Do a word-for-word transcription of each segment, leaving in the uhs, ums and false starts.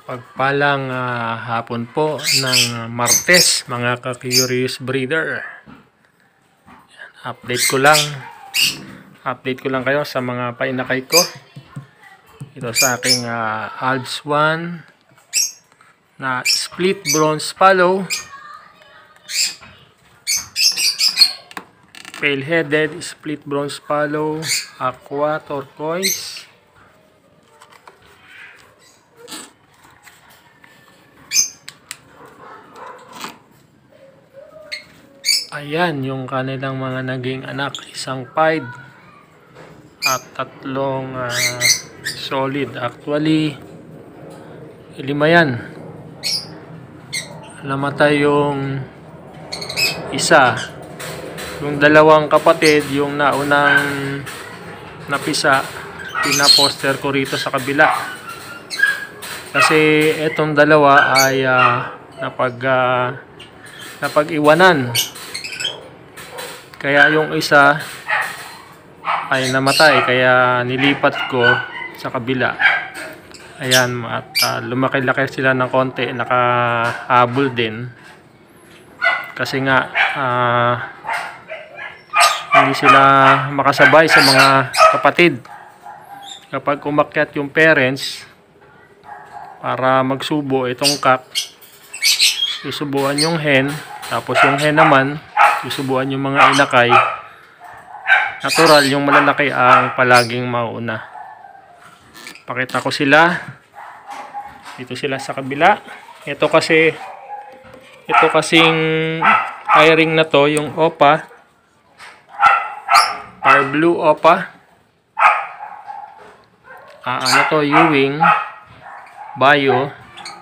Pagpalang uh, hapon po ng Martes, mga ka-curious breeder. Update ko lang. Update ko lang kayo sa mga painakay ko. Ito sa aking uh, Alps one na split bronze fallow. Pale-headed split bronze fallow, aqua turquoise. Ayan yung kanilang mga naging anak, isang pied at tatlong uh, solid. Actually lima yan. Namatay yung isa, yung dalawang kapatid, yung naunang napisa, pinaposter ko rito sa kabila kasi etong dalawa ay uh, napag uh, napag-iwanan. Kaya yung isa ay namatay, kaya nilipat ko sa kabila. Ayan, at uh, lumaki-laki sila ng konti, nakahabol din. Kasi nga uh, hindi sila makasabay sa mga kapatid. Kapag umakyat yung parents para magsubo itong cock, susubuan yung hen, tapos yung hen naman susubuan yung mga inakay. Natural yung malalaki ang palaging mauna. Pakita ko sila. Dito sila sa kabila. Ito kasi ito kasing eye-ring na to, yung Opa, Par Blue Opa. Ah, ano to, Ewing Bio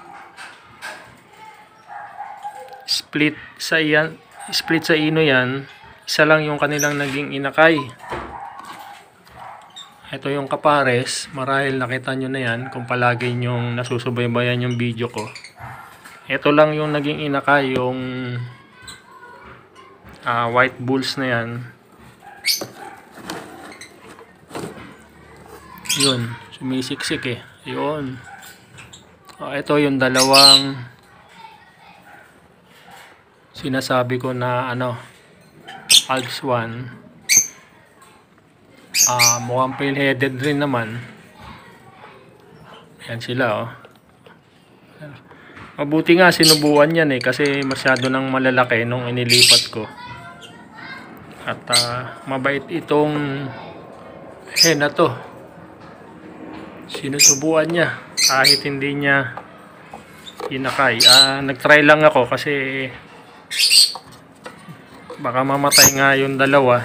split sa iyan. Split sa ino yan. Isa lang yung kanilang naging inakay. Ito yung kapares. Marahil nakita nyo na yan kung palagi nyong nasusubaybayan yung video ko. Ito lang yung naging inakay, yung uh, white bulls na yan. Yun, sumisiksik eh. Yun. Uh, ito yung dalawang sinasabi ko na ano, Alps one. Ah, mukhang pale-headed rin naman. Ayan sila oh. Mabuti nga sinubuan yan eh, kasi masyado nang malalaki nung inilipat ko. At uh, mabait itong hen na to. Sinusubuan niya kahit hindi niya inakay. Ah, nagtry lang ako kasi baka mamatay nga yung dalawa.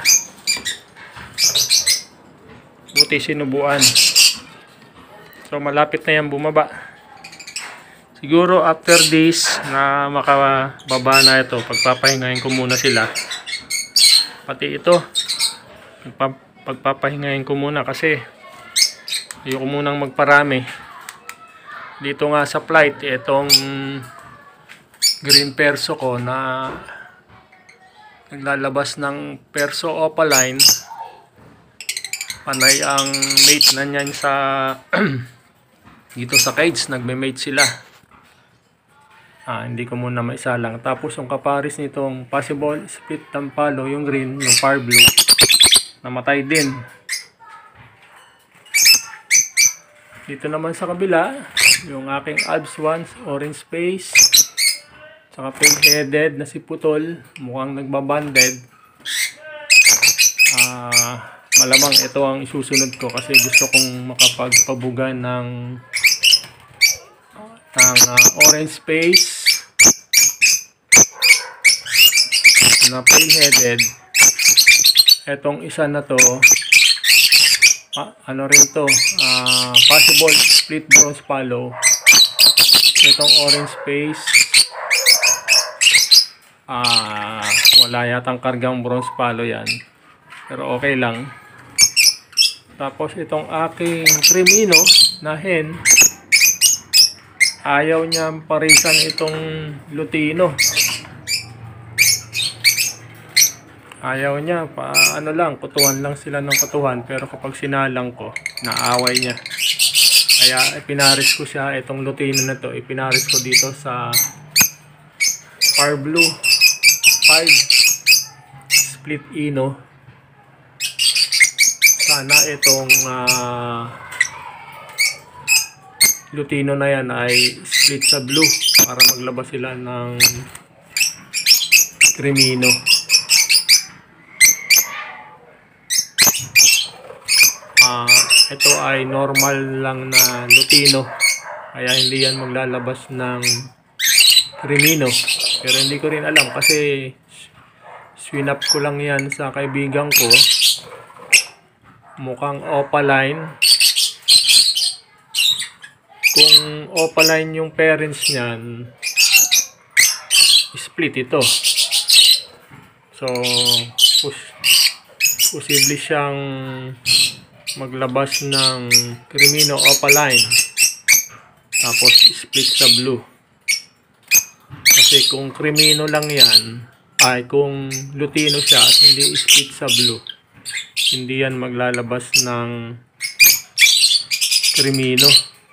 Buti sinubuan. So malapit na yan bumaba. Siguro after this na makababa na ito, pagpapahingahin ko muna sila. Pati ito pagpa pagpapahingahin ko muna kasi ayoko munang magparami. Dito nga sa flight, itong green perso ko na naglalabas ng perso opaline, panay ang mate na niyan sa dito sa cage, nagme-mate sila. Ah, hindi ko muna maisalang. Tapos yung kaparis nitong possible split tampalo, yung green, yung Par Blue, namatay din. Dito naman sa kabila, yung aking Alps one orange face, saka pale-headed na si Putol, mukhang nagbabanded. Ah, malamang ito ang isusunod ko kasi gusto kong makapagpabugan ng ng uh, orange face na pale-headed. Etong isa na to, ah, ano rin to, uh, possible split bronze fallow. Itong orange face, ah, wala yatang kargang bronze fallow yan, pero okay lang. Tapos itong aking Crimino na hen, ayaw niya parisan itong Lutino. Ayaw niya, pa ano lang, kutuhan lang sila ng kutuhan, pero kapag sinalang ko, naaway niya. Kaya ipinaris ko siya, itong Lutino na to, ipinaris ko dito sa Par Blue five split ino. Sana itong uh, Lutino na yan ay split sa blue para maglabas sila ng Crimino. Uh, ito ay normal lang na Lutino, kaya hindi yan maglalabas ng Crimino. Pero hindi ko rin alam kasi swinap ko lang yan sa kaibigan ko. Mukhang opaline. Kung opaline yung parents niyan, split ito. So pos posible siyang maglabas ng Crimino opaline tapos split sa blue. Kasi kung Crimino lang yan, ay kung Lutino siya at hindi split sa blue, hindi yan maglalabas ng Crimino.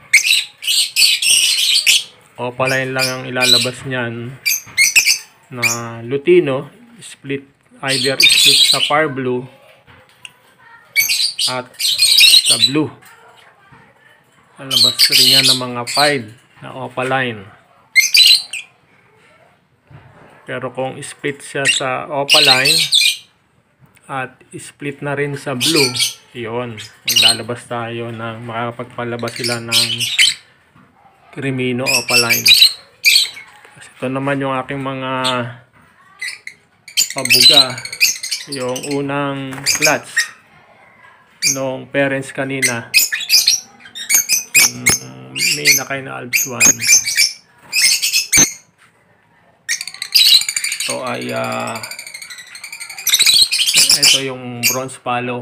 Opaline lang ang ilalabas niyan na Lutino, split, either split sa Par Blue at sa blue. Lalabas rin yan ng mga five na opaline. Pero kung split siya sa opaline at split na rin sa blue, yun, maglalabas tayo na makakapagpalabas sila ng Crimino opaline. Kasi ito naman yung aking mga pabuga, yung unang clutch nung parents kanina, um, may nakay na Alps one. Ito ay uh, ito yung bronze palo,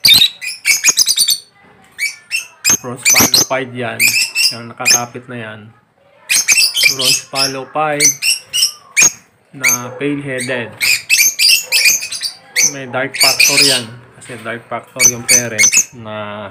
bronze palo five yan, yung nakakapit na yan. Bronze palo five na pale headed, may dark factor yan kasi dark factor yung parents na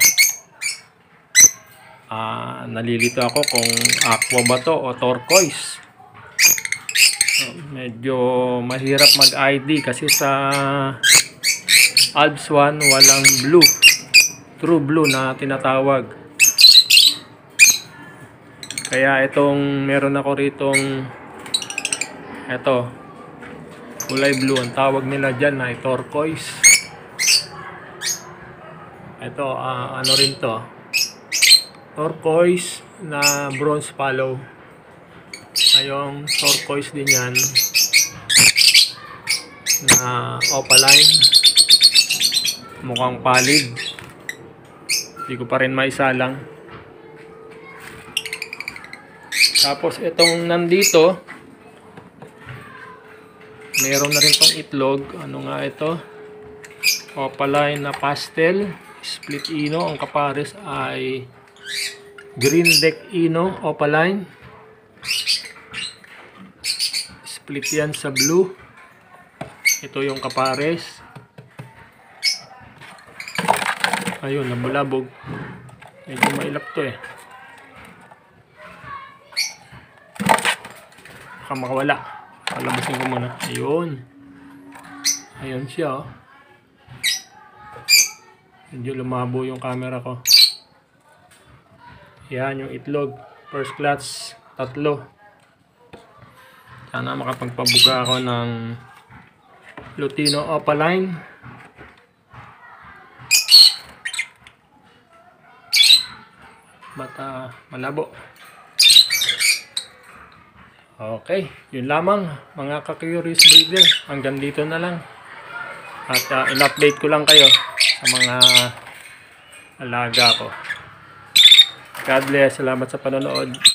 uh, nalilito ako kung aqua ba to o turquoise. So, medyo mahirap mag I D kasi sa Alps one walang blue, true blue na tinatawag. Kaya itong meron ako ritong ito kulay blue, ang tawag nila dyan ay turquoise. Ito uh, ano rin to, turquoise na bronze palo. Ayong turquoise din yan na opaline, mukhang pallid, hindi ko pa rin maisalang. Tapos itong nandito, meron na rin tong itlog. Ano nga ito? Opaline na pastel split ino. Ang kapares ay green deck ino opaline, split yan sa blue. Ito yung kapares. Ayun, nabulabog, medyo mailap to eh, baka makawala. Palabasin ko muna. Ayun, ayun siya oh. Medyo lumabo yung camera ko. Yan yung itlog, first clutch, tatlo. Sana makapagpabuga ako ng Lutino opaline. Bata malabo. Okay, yun lamang mga ka-curious breeder. Hanggang dito na lang. At uh, in-update ko lang kayo sa mga alaga ko. God bless. Salamat sa panonood.